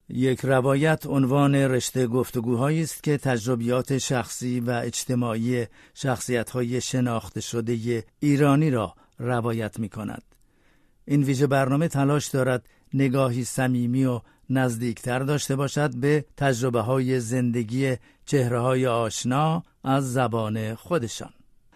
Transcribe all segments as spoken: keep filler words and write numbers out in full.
یک روایت عنوان رشته گفتگوهایی است که تجربیات شخصی و اجتماعی شخصیت‌های شناخته شده ایرانی را روایت می‌کند. این ویژه برنامه تلاش دارد نگاهی صمیمی و نزدیکتر داشته باشد به تجربه‌های زندگی چهره‌های آشنا از زبان خودشان.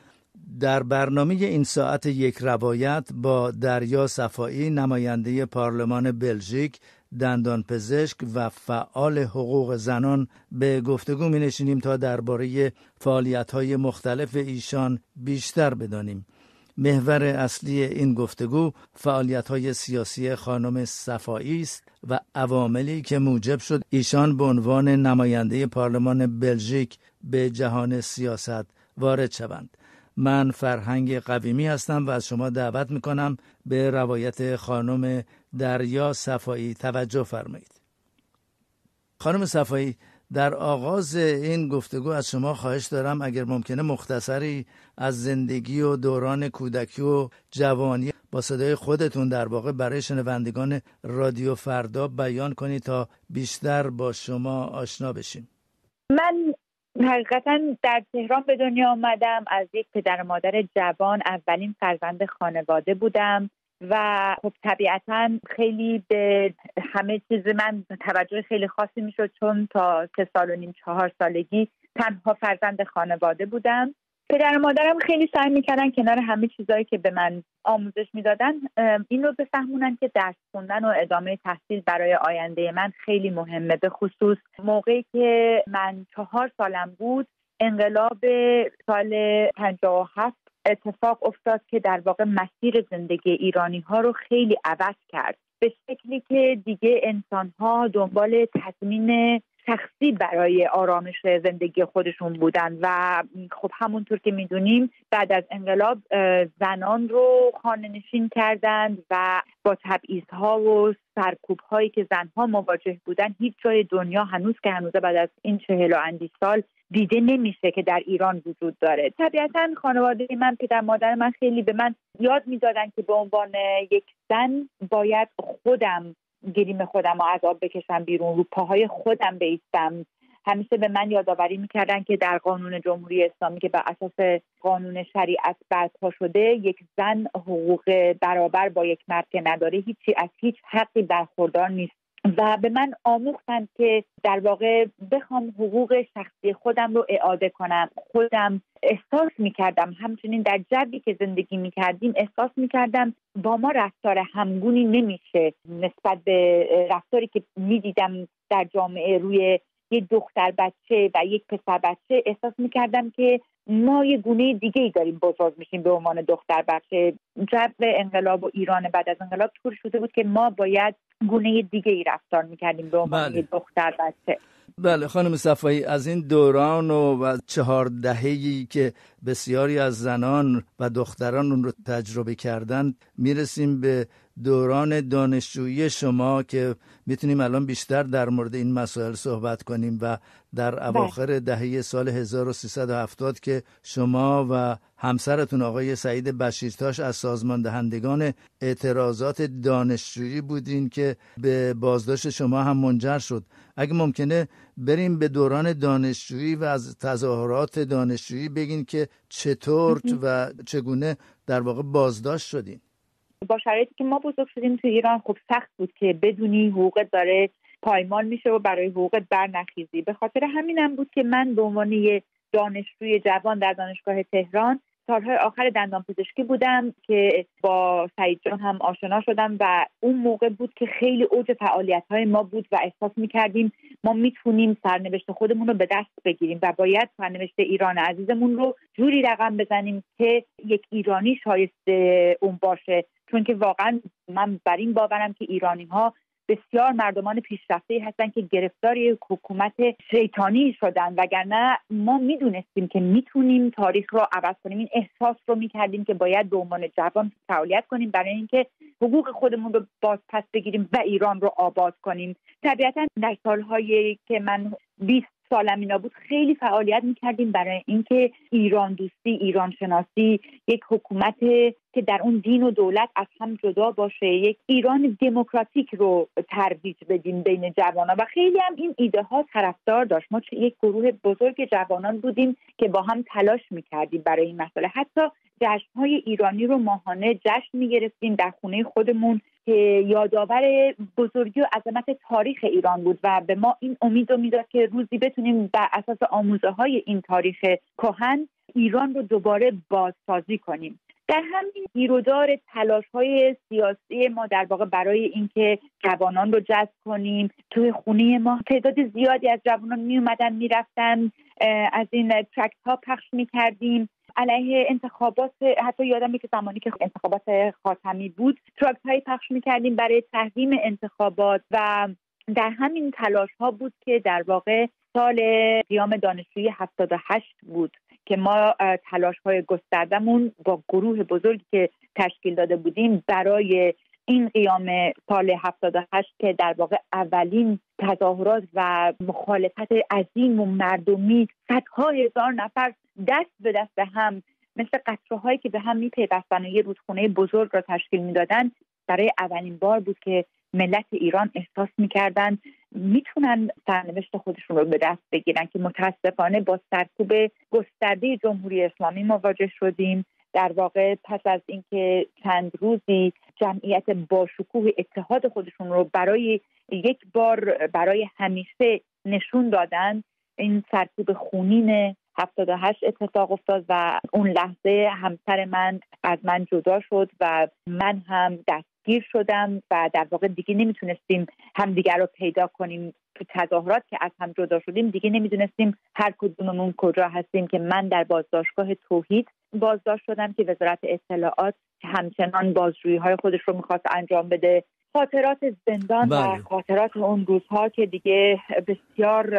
در برنامه این ساعت یک روایت با دریا صفایی، نماینده پارلمان بلژیک، دندانپزشک و فعال حقوق زنان به گفتگو می نشینیم تا درباره فعالیت‌های مختلف ایشان بیشتر بدانیم. محور اصلی این گفتگو فعالیت‌های سیاسی خانم صفایی است و عواملی که موجب شد ایشان به عنوان نماینده پارلمان بلژیک به جهان سیاست وارد شوند. من فرهنگ قویمی هستم و از شما دعوت میکنم به روایت خانم دریا صفایی توجه فرمایید. خانم صفایی، در آغاز این گفتگو از شما خواهش دارم اگر ممکنه مختصری از زندگی و دوران کودکی و جوانی با صدای خودتون در واقع برای شنوندگان رادیو فردا بیان کنید تا بیشتر با شما آشنا بشیم. من حقیقتا در تهران به دنیا آمدم. از یک پدر و مادر جوان اولین فرزند خانواده بودم و خب طبیعتا خیلی به همه چیز من توجه خیلی خاصی میشد، چون تا سه سال و نیم چهار سالگی تنها فرزند خانواده بودم. پدر و مادرم خیلی سعی میکردن کنار همه چیزایی که به من آموزش میدادن این رو بفهمونن که درس خوندن و ادامه تحصیل برای آینده من خیلی مهمه. به خصوص موقعی که من چهار سالم بود انقلاب سال پنجاه و هفت اتفاق افتاد که در واقع مسیر زندگی ایرانی ها رو خیلی عوض کرد، به شکلی که دیگه انسان ها دنبال تضمین شخصی برای آرامش زندگی خودشون بودن و خب همونطور که میدونیم بعد از انقلاب زنان رو خانه‌نشین کردند و با تبعیض‌ها و سرکوب‌هایی که زنها مواجه بودن هیچ جای دنیا هنوز که هنوزه بعد از این چهل و اندی سال دیده نمیشه که در ایران وجود داره. طبیعتاً خانواده من، پدر مادر من خیلی به من یاد میدادن که به عنوان یک زن باید خودم گریم خودم رو از آب بکشم بیرون، رو پاهای خودم بایستم. همیشه به من یادآوری میکردن که در قانون جمهوری اسلامی که بر اساس قانون شریعت برپا شده یک زن حقوق برابر با یک مرد که نداره هیچی از هیچ حقی برخوردار نیست و به من آموختن که در واقع بخوام حقوق شخصی خودم رو اعاده کنم. خودم احساس میکردم همچنین در جوی که زندگی میکردیم احساس میکردم با ما رفتار همگونی نمیشه نسبت به رفتاری که میدیدم در جامعه روی یک دختر بچه و یک پسر بچه. احساس میکردم که ما یه گونه دیگه ای داریم بزرگ میشیم به عنوان دختر بچه. جو انقلاب و ایران بعد از انقلاب طور شده بود که ما باید گونه دیگه ای رفتار میکردیم به عنوان بله. دختر بچه. بله خانم صفایی، از این دوران و چهار دهه‌ای که بسیاری از زنان و دختران اون رو تجربه کردن میرسیم به دوران دانشجویی شما که میتونیم الان بیشتر در مورد این مسائل صحبت کنیم و در اواخر دهه سال هزار و سیصد و هفتاد که شما و همسرتون آقای سعید بشیرتاش از سازمان دهندگان اعتراضات دانشجویی بودین که به بازداشت شما هم منجر شد. اگه ممکنه بریم به دوران دانشجویی و از تظاهرات دانشجویی بگین که چطور و چگونه در واقع بازداشت شدین. با شرایطی که ما بزرگ شدیم تو ایران خب سخت بود که بدونی حقوقت داره پایمال میشه و برای حقوقت برنخیزی. به خاطر همینم بود که من به عنوان یه دانشجوی جوان در دانشگاه تهران سالهای آخر دندانپزشکی بودم که با سعید جان هم آشنا شدم و اون موقع بود که خیلی اوج فعالیت‌های ما بود و احساس می‌کردیم ما میتونیم سرنوشت خودمون رو به دست بگیریم و باید سرنوشت ایران عزیزمون رو جوری رقم بزنیم که یک ایرانی شایسته اون باشه، چون که واقعا من بر این باورم که ایرانی‌ها بسیار مردمان پیشرفته هستن که گرفتار یک حکومت شیطانی شدن، وگرنه ما میدونستیم که میتونیم تاریخ رو عوض کنیم. این احساس رو میکردیم که باید به عنوان جوان فعالیت کنیم برای اینکه حقوق خودمون رو باز پس بگیریم و ایران رو آباد کنیم. طبیعتا در سالهایی که من بیست سالم اینا بود خیلی فعالیت میکردیم برای اینکه ایران دوستی، ایران شناسی، یک حکومت که در اون دین و دولت از هم جدا باشه، یک ایران دموکراتیک رو ترویج بدیم بین جوانان و خیلی هم این ایده ها طرفدار داشت. ما یک گروه بزرگ جوانان بودیم که با هم تلاش میکردیم برای این مسئله. حتی جشن‌های ایرانی رو ماهانه جشن می‌گرفتیم در خونه خودمون که یادآور بزرگی و عظمت تاریخ ایران بود و به ما این امید رو میداد که روزی بتونیم بر اساس آموزه‌های این تاریخ کهن ایران رو دوباره بازسازی کنیم. در همین گیرودار تلاش‌های سیاسی ما در واقع برای اینکه جوانان رو جذب کنیم، توی خونه ما تعداد زیادی از جوانان میومدن میرفتن، از این ترکت ها پخش میکردیم علیه انتخابات. حتی یادمه که زمانی که انتخابات خاتمی بود ترکت هایی پخش میکردیم برای تحریم انتخابات و در همین تلاش ها بود که در واقع سال قیام دانشجویی هفتاد و هشت بود که ما تلاش های گستردمون با گروه بزرگی که تشکیل داده بودیم برای این قیام سال هفتاد و هشت که در واقع اولین تظاهرات و مخالفت عظیم و مردمی صدها هزار نفر دست به دست هم مثل قطره‌هایی که به هم می‌پیوستن و یه رودخونه بزرگ را تشکیل می‌دادن، برای اولین بار بود که ملت ایران احساس می‌کردن میتونن سرنوشت خودشون رو به دست بگیرن که متاسفانه با سرکوب گسترده جمهوری اسلامی مواجه شدیم. در واقع پس از اینکه چند روزی جمعیت با شکوه اتحاد خودشون رو برای یک بار برای همیشه نشون دادن، این سرکوب خونین هفتاد و هشت اتفاق افتاد و اون لحظه همسر من از من جدا شد و من هم دستگیر شدم و در واقع دیگه نمیتونستیم همدیگر رو پیدا کنیم. تو تظاهرات که از هم جدا شدیم دیگه نمیدونستیم هر کدوممون کجا هستیم که من در بازداشتگاه توحید بازداشت شدم که وزارت اطلاعات همچنان بازجویی‌های خودش رو می‌خواست انجام بده. خاطرات زندان بله. و خاطرات اون روزها که دیگه بسیار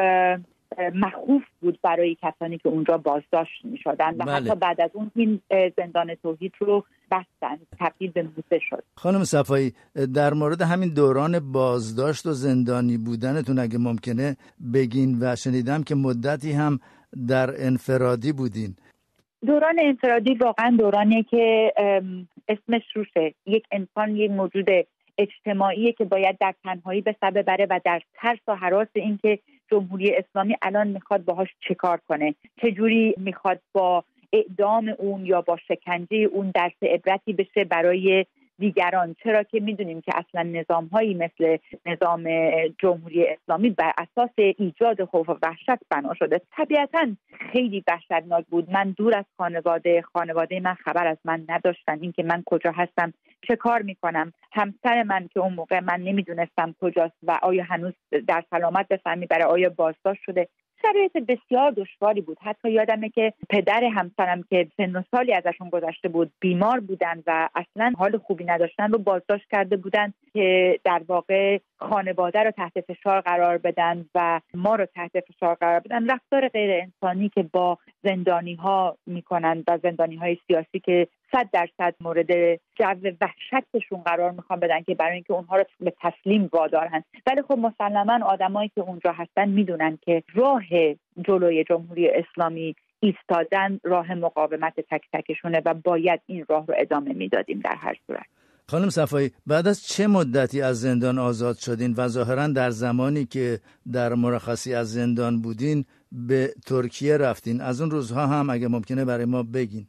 مخوف بود برای کسانی که اونجا بازداشت می‌شدن و بله. حتی بعد از اون این زندان توحید رو بستن، تبدیل به موزه شد. خانم صفایی، در مورد همین دوران بازداشت و زندانی بودنتون اگه ممکنه بگین و شنیدم که مدتی هم در انفرادی بودین. دوران انفرادی واقعا دورانیه که اسمش روشه. یک انسان یک موجود اجتماعیه که باید در تنهایی به سر ببره و در ترس و هراس این که جمهوری اسلامی الان میخواد باهاش چیکار کنه، چجوری میخواد با اعدام اون یا با شکنجه اون درس عبرتی بشه برای دیگران، چرا که میدونیم که اصلا نظام‌هایی مثل نظام جمهوری اسلامی بر اساس ایجاد خوف و وحشت بنا شده. طبیعتاً خیلی وحشتناک بود. من دور از خانواده، خانواده من خبر از من نداشتن، اینکه من کجا هستم، چه کار میکنم. همسر من که اون موقع من نمیدونستم کجاست و آیا هنوز در سلامت به سر میبره، آیا بازداشت شده. شرایط بسیار دشواری بود. حتی یادمه که پدر همسرم که سن و سالی ازشون گذشته بود بیمار بودن و اصلا حال خوبی نداشتن رو بازداشت کرده بودن که در واقع خانواده رو تحت فشار قرار بدن و ما رو تحت فشار قرار بدن. رفتار غیر انسانی که با زندانی ها میکنن و زندانی های سیاسی که صد درصد مورد جو وحشتشون قرار میخوان بدن که برای اینکه اونها رو به تسلیم وادارن. ولی خب مسلماً آدمایی که اونجا هستن میدونن که راه جلوی جمهوری اسلامی ایستادن راه مقاومت تک تکشونه و باید این راه رو ادامه میدادیم در هر صورت. خانم صفایی، بعد از چه مدتی از زندان آزاد شدین و ظاهراً در زمانی که در مرخصی از زندان بودین به ترکیه رفتین؟ از اون روزها هم اگه ممکنه برای ما بگین.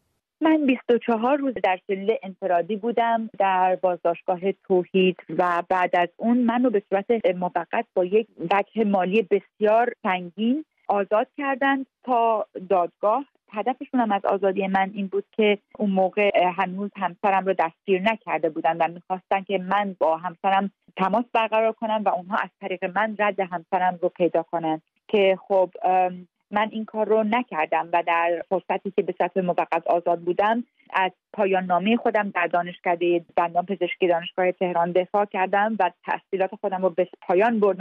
من بیست و چهار روز در سلول انفرادی بودم در بازداشتگاه توحید و بعد از اون منو به صورت موقت با یک وجه مالی بسیار سنگین آزاد کردند تا دادگاه. هدفشون هم از آزادی من این بود که اون موقع هنوز همسرم رو دستگیر نکرده بودن و میخواستن که من با همسرم تماس برقرار کنم و اونها از طریق من رد همسرم رو پیدا کنن که خب من این کار رو نکردم و در فرصتی که به صورت موقت آزاد بودم از پایان نامه خودم در دانشکده دندان پزشکی دانشگاه تهران دفاع کردم و تحصیلات خودم رو به پایان بردم.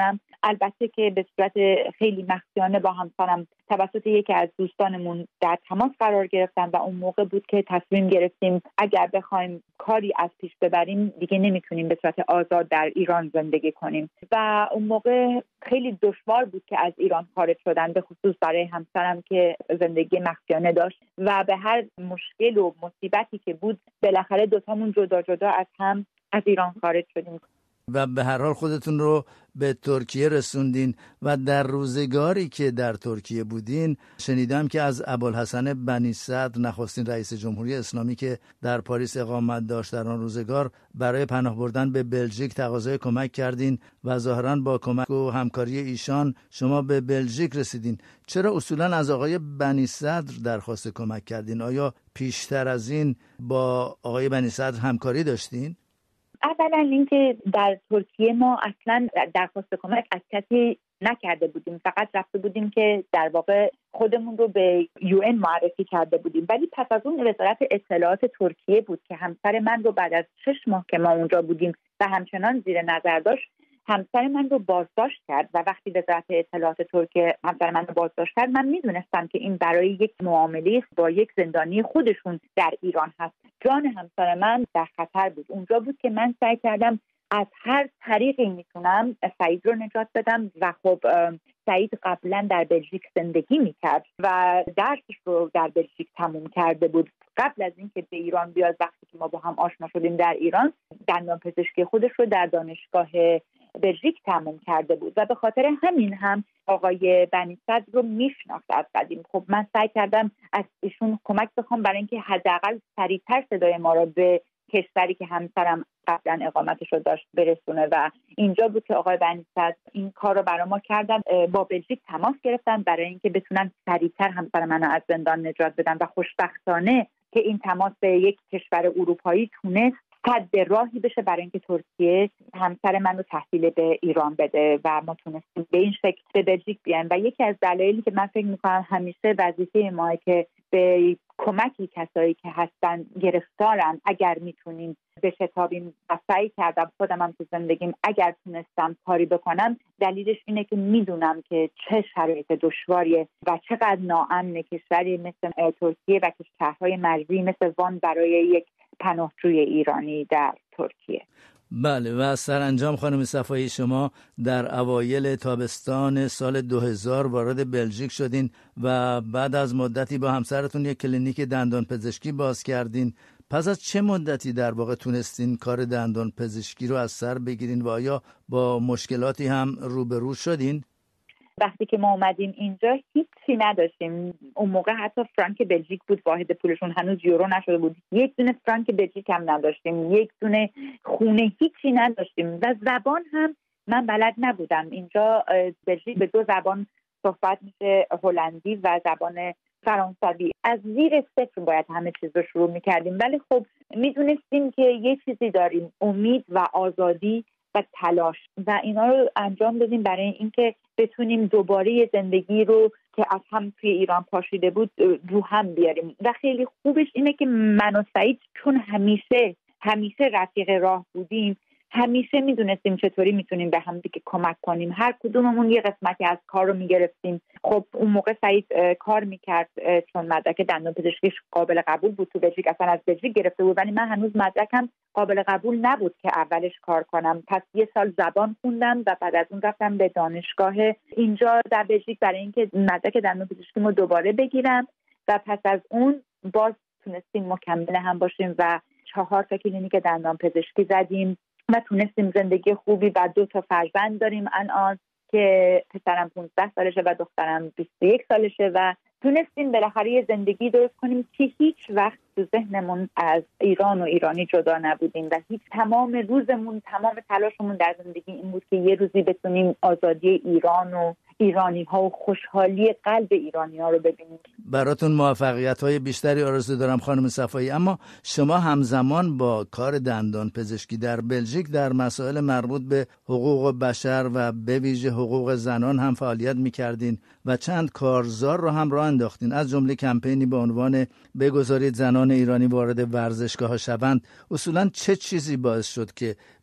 البته که به صورت خیلی مخفیانه با همسرم توسط یکی از دوستانمون در تماس قرار گرفتم و اون موقع بود که تصمیم گرفتیم اگر بخوایم کاری از پیش ببریم دیگه نمیتونیم به صورت آزاد در ایران زندگی کنیم و اون موقع خیلی دشوار بود که از ایران خارج شدن، به خصوص برای همسرم که زندگی مخفیانه داشت و به هر مشکل و مصیبتی که بود بالاخره دوتامون جدا جدا از هم از ایران خارج شدیم و به هر حال خودتون رو به ترکیه رسوندین و در روزگاری که در ترکیه بودین شنیدم که از ابوالحسن بنی صدر نخستین رئیس جمهوری اسلامی که در پاریس اقامت داشت در آن روزگار برای پناه بردن به بلژیک تقاضای کمک کردین و ظاهراً با کمک و همکاری ایشان شما به بلژیک رسیدین. چرا اصولاً از آقای بنی صدر درخواست کمک کردین؟ آیا پیشتر از این با آقای بنی صدر همکاری داشتین؟ اولا اینکه در ترکیه ما اصلا درخواست کمک از کسی نکرده بودیم، فقط رفته بودیم که در واقع خودمون رو به یو ان معرفی کرده بودیم. ولی پس از اون وزارت اطلاعات ترکیه بود که همسر من رو بعد از شش ماه که ما اونجا بودیم و همچنان زیر نظر داشت، همسر من رو بازداشت کرد و وقتی وزارت اطلاعات ترکیه همسر من رو بازداشت کرد من میدونستم که این برای یک معامله با یک زندانی خودشون در ایران هست. جان همسر من در خطر بود. اونجا بود که من سعی کردم از هر طریقی میتونم سعید رو نجات بدم و خب سعید قبلا در بلژیک زندگی میکرد و درسش رو در بلژیک تموم کرده بود. قبل از اینکه به ایران بیاد، وقتی که ما با هم آشنا شدیم در ایران، دندانپزشکی خودش رو در دانشگاه بلژیک تموم کرده بود و به خاطر همین هم آقای بنی صدر رو میشناخت از قدیم. خب من سعی کردم از ایشون کمک بخوام برای اینکه حداقل سریعتر صدای ما رو به کشوری که همسرم قبلا اقامتش رو داشت برسونه و اینجا بود که آقای بنی صدر این کار رو برای ما کردن، با بلژیک تماس گرفتن برای اینکه بتونن سریعتر همسر منو از زندان نجات بدن و خوشبختانه که این تماس به یک کشور اروپایی تونست سد راهی بشه برای اینکه ترکیه همسر من رو تحویل به ایران بده و ما تونستیم به این شکل به بلژیک بیایم. و یکی از دلایلی که من فکر میکنم همیشه وظیفه ما که به کمکی کسایی که هستن گرفتارن اگر میتونیم بشتابیم و سعی کردم خودم هم تو زندگیم اگر تونستم کاری بکنم، دلیلش اینه که میدونم که چه شرایط دشواریه و چقدر ناامن کشوری مثل ترکیه و کشورهای مرزی مثل وان برای یک پناهجوی ایرانی در ترکیه. بله و سرانجام خانم صفایی شما در اوایل تابستان سال دو هزار وارد بلژیک شدین و بعد از مدتی با همسرتون یک کلینیک دندان پزشکی باز کردین. پس از چه مدتی در واقع تونستین کار دندان پزشکی رو از سر بگیرین و آیا با مشکلاتی هم روبرو شدین؟ وقتی که ما اومدیم اینجا هیچی نداشتیم. اون موقع حتی فرانک بلژیک بود واحد پولشون، هنوز یورو نشده بود. یک دونه فرانک بلژیک هم نداشتیم، یک دونه خونه، هیچی نداشتیم و زبان هم من بلد نبودم. اینجا بلژیک به دو زبان صحبت میشه، هلندی و زبان فرانسوی. از زیر صفر باید همه چیز رو شروع میکردیم، ولی خب میدونستیم که یه چیزی داریم، امید و آزادی و تلاش و اینا رو انجام دادیم برای اینکه بتونیم دوباره زندگی رو که از هم توی ایران پاشیده بود رو هم بیاریم. و خیلی خوبش اینه که من و سعید چون همیشه همیشه رفیق راه بودیم، همیشه میدونستیم چطوری میتونیم به هم دیگه کمک کنیم. هر کدوممون یه قسمتی از کار رو میگرفتیم. خب اون موقع سعید کار میکرد چون مدرک دندانپزشکیش قابل قبول بود تو بلژیک، اصلا از بلژیک گرفته بود، ولی من هنوز مدرکم قابل قبول نبود که اولش کار کنم. پس یه سال زبان خوندم و بعد از اون رفتم به دانشگاه اینجا در بلژیک برای اینکه مدرک دندانپزشکیمو دوباره بگیرم و پس از اون باز تونستیم مکمل هم باشیم و چهار تا کلینیک دندانپزشکی زدیم و تونستیم زندگی خوبی و دو تا فرزند داریم الان که پسرم پانزده سالشه و دخترم بیست و یک سالشه و تونستیم بالاخره یه زندگی درست کنیم که هیچ وقت تو ذهنمون از ایران و ایرانی جدا نبودیم و هیچ تمام روزمون تمام تلاشمون در زندگی این بود که یه روزی بتونیم آزادی ایران و ایرانی ها و خوشحالی قلب ایرانی ها رو ببینیم. براتون موفقیت های بیشتری آرزو دارم خانم صفایی. اما شما همزمان با کار دندان پزشکی در بلژیک در مسائل مربوط به حقوق بشر و به ویژه حقوق زنان هم فعالیت می‌کردین و چند کارزار رو هم راه انداختین، از جمله کمپینی با عنوان بگذارید زنان ایرانی وارد ورزشگاه‌ها شوند. اصولاً چه چیزی باعث شد که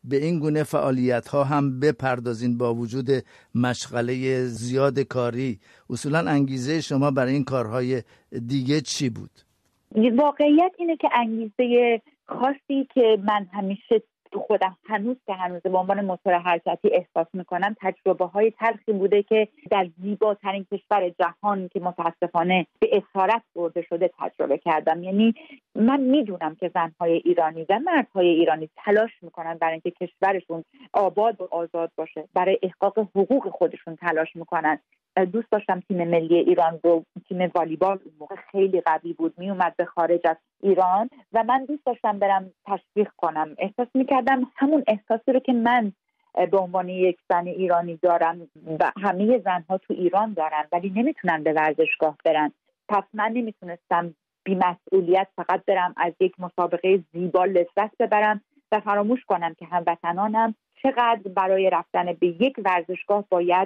به این گونه فعالیت ها هم بپردازین با وجود مشغله زیاد کاری؟ اصولا انگیزه شما برای این کارهای دیگه چی بود؟ واقعیت اینه که انگیزه خاصی که من همیشه تو خودم هنوز که هنوز به عنوان موتور حرکتی احساس میکنم تجربه های تلخی بوده که در زیباترین کشور جهان که متاسفانه به اسارت برده شده تجربه کردم. یعنی من میدونم که زنهای ایرانی و مردهای ایرانی تلاش میکنن برای اینکه کشورشون آباد و آزاد باشه، برای احقاق حقوق خودشون تلاش میکنن. دوست داشتم تیم ملی ایران رو، تیم والیبال اون موقع خیلی قوی بود، می اومد به خارج از ایران و من دوست داشتم برم تشویق کنم. احساس میکردم همون احساسی رو که من به عنوان یک زن ایرانی دارم و همه زنها تو ایران دارن ولی نمیتونن به ورزشگاه برن. پس من نمیتونستم بی مسئولیت فقط برم از یک مسابقه زیبا لذت ببرم و فراموش کنم که هموطنانم چقدر برای رفتن به یک ورزشگاه باید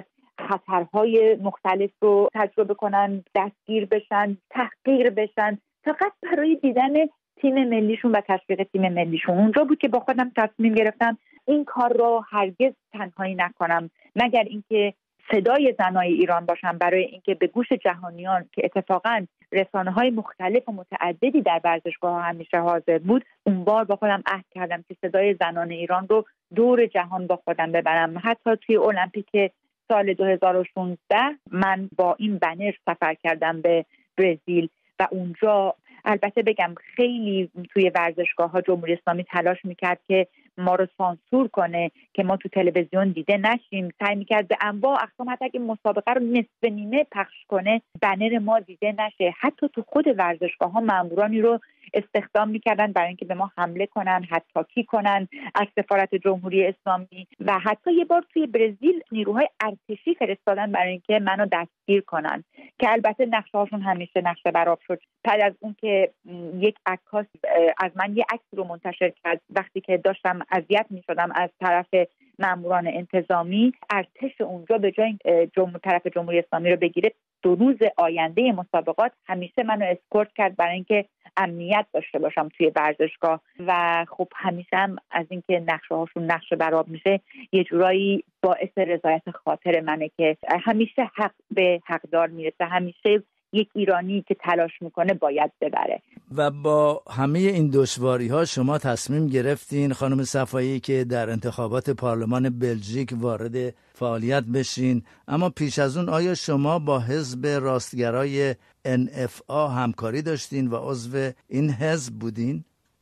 خطرهای مختلف رو تجربه کنن، دستگیر بشن، تحقیر بشن، فقط برای دیدن تیم ملیشون و تشویق تیم ملیشون. اونجا بود که با خودم تصمیم گرفتم این کار رو هرگز تنهایی نکنم، مگر اینکه صدای زنای ایران باشم برای اینکه به گوش جهانیان که اتفاقاً رسانه‌های مختلف و متعددی در ورزشگاه همیشه حاضر بود، اون بار با خودم عهد کردم که صدای زنان ایران رو دور جهان با خودم ببرم. حتی توی المپیک سال دو هزار و شانزده من با این بنر سفر کردم به برزیل و اونجا البته بگم خیلی توی ورزشگاه ها جمهوری اسلامی تلاش میکرد که ما رو سانسور کنه که ما تو تلویزیون دیده نشیم، سعی میکرد به انواع اقسام حتی اگه مسابقه رو نصف نیمه پخش کنه بنر ما دیده نشه. حتی تو خود ورزشگاه ها مامورانی رو استخدام میکردن برای اینکه به ما حمله کنن، حتی کنن از سفارت جمهوری اسلامی و حتی یه بار توی برزیل نیروهای ارتشی فرستادن برای اینکه منو دستگیر کنن که البته نقشه هاشون همیشه نقشه براب شد. بعد از اون که یک عکاس از من یه عکس رو منتشر کرد وقتی که داشتم اذیت میشدم از طرف ماموران انتظامی، ارتش اونجا به جای جمهور طرف جمهوری اسلامی رو بگیره دو روز آینده مسابقات همیشه منو اسکورت کرد برای اینکه امنیت داشته باشم توی ورزشگاه و خب همیشه هم از اینکه نقشه هاشون نقشه براب میشه یه جورایی باعث رضایت خاطر منه که همیشه حق به حقدار میرسه، همیشه یک ایرانی که تلاش میکنه باید ببره. و با همه این دشواری ها شما تصمیم گرفتین خانم صفایی که در انتخابات پارلمان بلژیک وارد فعالیت بشین، اما پیش از اون آیا شما با حزب راستگرای ان اف آ همکاری داشتین و عضو این حزب بودین؟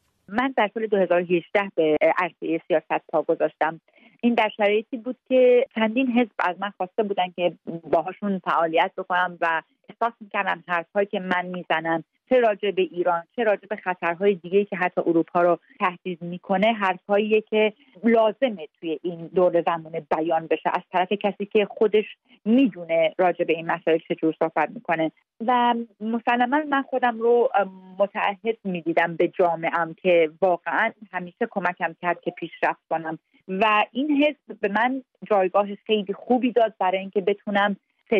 من در سال دو هزار و هجده به عرصه سیاست پا گذاشتم. این در شرایطی بود که چندین حزب از من خواسته بودن که باهاشون فعالیت بکنم و احساس می‌کردم حرفایی که من میزنم چه راجع به ایران چه راجع به خطرهای دیگه‌ای که حتی اروپا رو تهدید میکنه حرفاییه که لازمه توی این دور زمان بیان بشه از طرف کسی که خودش میدونه راجع به این مسائل چجور صحبت میکنه. و مسلماً من خودم رو متعهد میدیدم به جامعه‌ام که واقعاً همیشه کمکم کرد که پیشرفت کنم و این حزب به من جایگاه خیلی خوبی داد برای اینکه بتونم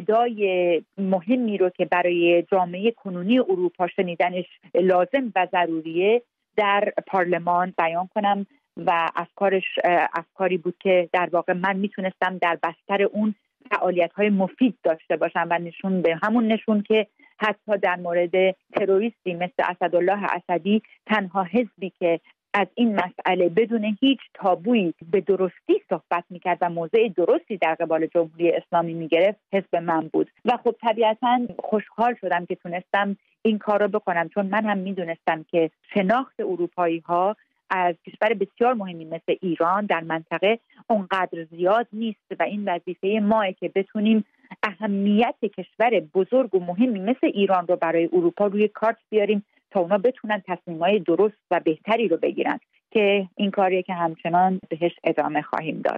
صدای مهمی رو که برای جامعه کنونی اروپا شنیدنش لازم و ضروریه در پارلمان بیان کنم و افکارش افکاری بود که در واقع من میتونستم در بستر اون فعالیت‌های مفید داشته باشم و نشون به همون نشون که حتی در مورد تروریستی مثل اسدالله اسدی تنها حزبی که از این مسئله بدون هیچ تابویی به درستی صحبت میکرد و موضع درستی در قبال جمهوری اسلامی میگرفت حزب من بود و خب طبیعتاً خوشحال شدم که تونستم این کار رو بکنم، چون من هم میدونستم که شناخت اروپایی ها از کشور بسیار مهمی مثل ایران در منطقه اونقدر زیاد نیست و این وظیفه ماه که بتونیم اهمیت کشور بزرگ و مهمی مثل ایران رو برای اروپا روی کارت بیاریم تا اونا بتونن تصمیم‌های درست و بهتری رو بگیرن که این کاریه که همچنان بهش ادامه خواهیم داد.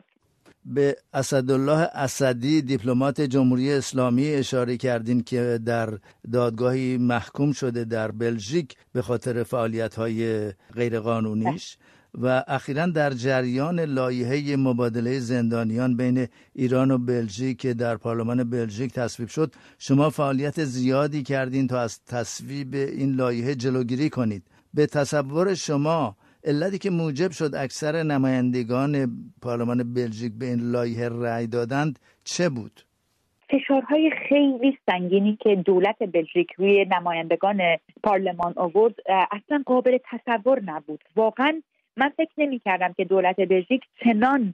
به اسدالله اسدی دیپلمات جمهوری اسلامی اشاره کردین که در دادگاهی محکوم شده در بلژیک به خاطر فعالیت‌های غیرقانونیش و اخیراً در جریان لایحه مبادله زندانیان بین ایران و بلژیک که در پارلمان بلژیک تصویب شد شما فعالیت زیادی کردین تا از تصویب این لایحه جلوگیری کنید. به تصور شما علتی که موجب شد اکثر نمایندگان پارلمان بلژیک به این لایحه رأی دادند چه بود؟ فشارهای خیلی سنگینی که دولت بلژیک روی نمایندگان پارلمان آورد اصلا قابل تصور نبود. واقعا من فکر نمی کردم که دولت بلژیک چنان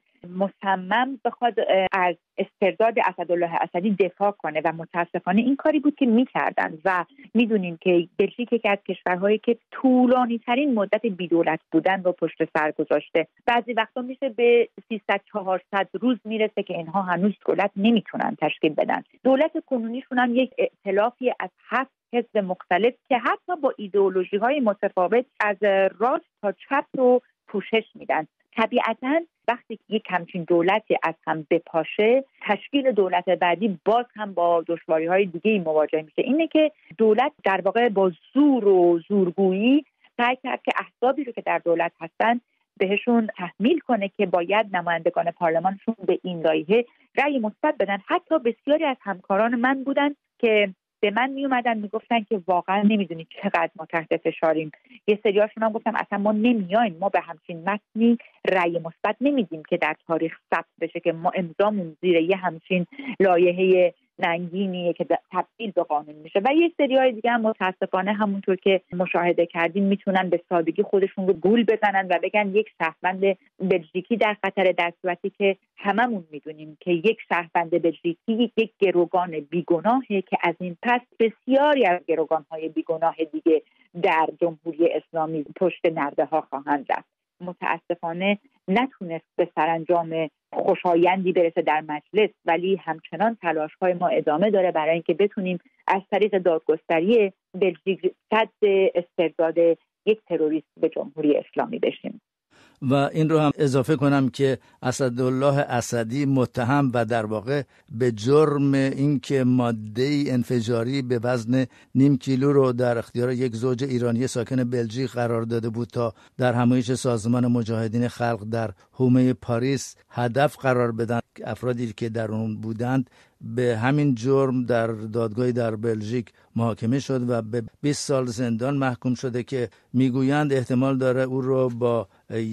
مصمم بخواد از استرداد اسدالله اسدی دفاع کنه و متاسفانه این کاری بود که می‌کردن و می‌دونیم که بلژیک یکی از کشورهایی که طولانی ترین مدت بی‌دولت بودن رو پشت سر گذاشته. بعضی وقتا میشه به سیصد چهارصد روز میرسه که اینها هنوز دولت نمیتونن تشکیل بدن. دولت کنونیشون هم یک ائتلافی از هفت حزب مختلف که حتی با ایدئولوژی‌های متفاوت از راست تا چپ رو پوشش میدن. طبیعتاً وقتی یک همچین دولتی از هم بپاشه، تشکیل دولت بعدی باز هم با دشواری‌های دیگه‌ای مواجه میشه. اینه که دولت در واقع با زور و زورگویی سعی کرد که احزابی رو که در دولت هستن بهشون تحمیل کنه که باید نمایندگان پارلمانشون به این لایحه رأی مثبت بدن. حتی بسیاری از همکاران من بودن که به من می اومدن میگفتن که واقعا نمیدونی چقدر ما تحت فشاریم. یه سریاشون هم گفتم اصلا ما نمیایم، ما به همچین متنی رأی مثبت نمیدیم که در تاریخ ثبت بشه که ما امضامون زیر یه همچین لایحه ننگینیه که تبدیل به قانون میشه. و یه سریای دیگه هم متاسفانه همونطور که مشاهده کردیم میتونن به سادگی خودشون رو گول بزنن و بگن یک شهروند بلژیکی در خطر، در صورتی که هممون میدونیم که یک شهروند بلژیکی یک گروگان بیگناهه که از این پس بسیاری از گروگان‌های بیگناه دیگه در جمهوری اسلامی پشت نرده ها خواهند رفت. متاسفانه نتونست به سرانجام خوشایندی برسه در مجلس، ولی همچنان تلاش‌های ما ادامه داره برای اینکه بتونیم از طریق دادگستری بلژیک صد استرداد یک تروریست به جمهوری اسلامی بشیم. و این رو هم اضافه کنم که اسدالله اسدی متهم و در واقع به جرم اینکه ماده انفجاری به وزن نیم کیلو رو در اختیار یک زوج ایرانی ساکن بلژیک قرار داده بود تا در همایش سازمان مجاهدین خلق در حومه پاریس هدف قرار بدن افرادی که در اون بودند، به همین جرم در دادگاهی در بلژیک محاکمه شد و به بیست سال زندان محکوم شده که میگویند احتمال داره او رو با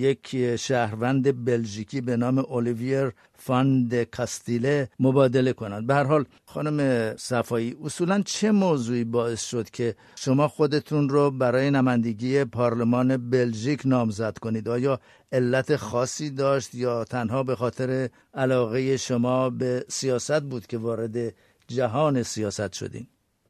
یک شهروند بلژیکی به نام اولیویر فان د کاستیله مبادله کنند. به هر حال خانم صفایی، اصولا چه موضوعی باعث شد که شما خودتون رو برای نمایندگی پارلمان بلژیک نامزد کنید؟ آیا علت خاصی داشت یا تنها به خاطر علاقه شما به سیاست بود که وارد جهان سیاست شدین؟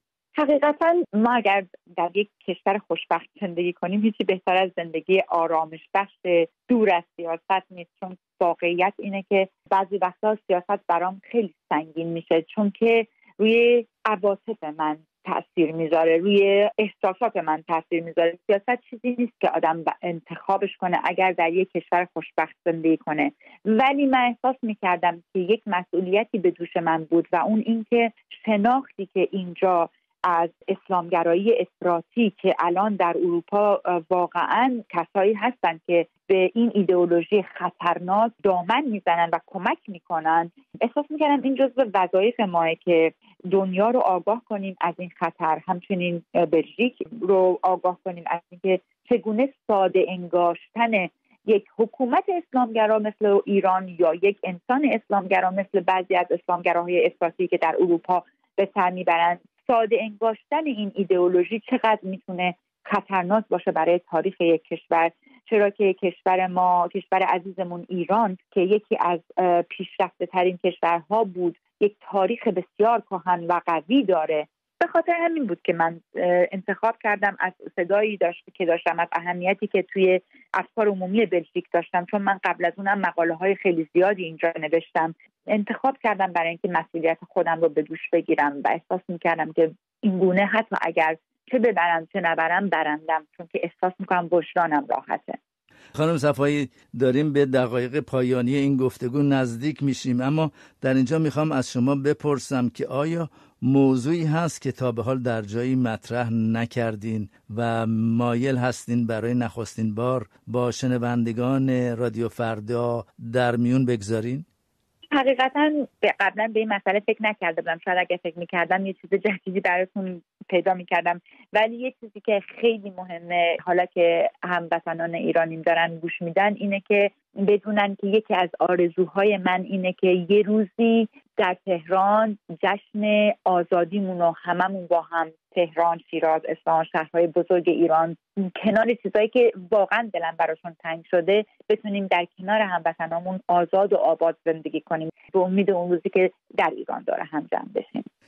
حقیقتا ما اگر در یک کشور خوشبخت زندگی کنیم هیچی بهتر از زندگی آرامش بخش دور از سیاست نیست، چون واقعیت اینه که بعضی وقتا سیاست برام خیلی سنگین میشه، چون که روی عواطف من تأثیر میذاره، روی احساسات من تأثیر میذاره. سیاست چیزی نیست که آدم انتخابش کنه اگر در یک کشور خوشبخت زندگی کنه. ولی من احساس میکردم که یک مسئولیتی به دوش من بود و اون این که شناختی که اینجا از اسلامگرایی افراطی که الان در اروپا واقعا کسایی هستن که به این ایدئولوژی خطرناک دامن میزنن و کمک میکنن، احساس میکنم این جزو وظایف ماه که دنیا رو آگاه کنیم از این خطر، همچنین بلژیک رو آگاه کنیم از اینکه چگونه ساده انگاشتن یک حکومت اسلامگرا مثل ایران یا یک انسان اسلامگرا مثل بعضی از اسلامگراهای افراطی که در اروپا به سر میبرند، ساده انگاشتن این ایدئولوژی چقدر میتونه خطرناک باشه برای تاریخ یک کشور. چرا که کشور ما، کشور عزیزمون ایران که یکی از پیشرفته ترین کشورها بود، یک تاریخ بسیار کهن و قوی داره. به خاطر همین بود که من انتخاب کردم از صدایی داشت که داشتم، از اهمیتی که توی افکار عمومی بلژیک داشتم، چون من قبل از اونم مقاله های خیلی زیادی اینجا نوشتم. انتخاب کردم برای اینکه مسئولیت خودم رو به دوش بگیرم و احساس میکردم که این گونه حتی اگر چه ببرم چه نبرم برندم، چون که احساس میکنم وجدانم راحته. خانم صفایی، داریم به دقایق پایانی این گفتگو نزدیک میشیم، اما در اینجا میخوام از شما بپرسم که آیا موضوعی هست که تا به حال در جایی مطرح نکردین و مایل هستین برای نخستین بار با شنوندگان رادیو فردا در میون بگذارین؟ حقیقتا قبلا به این مسئله فکر نکرده بودم. شاید اگه فکر میکردم یه چیز جدیدی براتون پیدا میکردم. ولی یه چیزی که خیلی مهمه حالا که هموطنان ایرانیم دارن گوش میدن اینه که بدونن که یکی از آرزوهای من اینه که یه روزی در تهران جشن آزادیمون رو هممون با هم، تهران، شیراز، اصفهان، شهرهای بزرگ ایران، کنار چیزایی که واقعا دلم براشون تنگ شده، بتونیم در کنار هموطنامون آزاد و آباد زندگی کنیم به امید اون روزی که در ایران داره هم جمع بشیم.